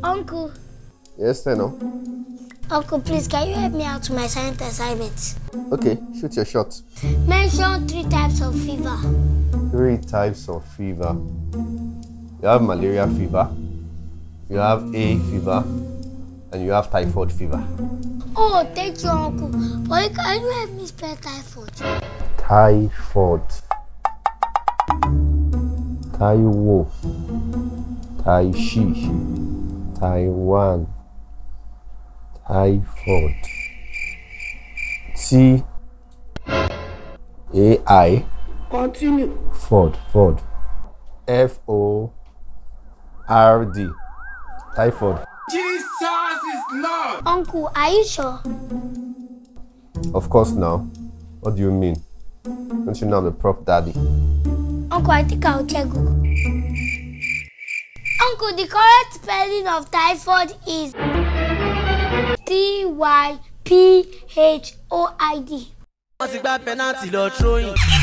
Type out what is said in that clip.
Uncle. Yes, Tenno. Uncle, please, can you help me out with my science assignment? Okay, shoot your shot. Mention 3 types of fever. 3 types of fever. You have malaria fever, you have A fever, and you have typhoid fever. Oh, thank you, Uncle. But can you help me spell typhoid? Typhoid. Taiwo. Taishi. Taiwan. Typhoid. T-A-I. Continue. Ford. F-O-R-D. Typhoid. Jesus is Lord. Uncle, are you sure? Of course now. What do you mean? Don't you know I'm the prof daddy? Uncle, I think I'll check Google. Uncle, the correct spelling of typhoid is T-Y-P-H-O-I-D. What's the bad penalty, Lord throwing?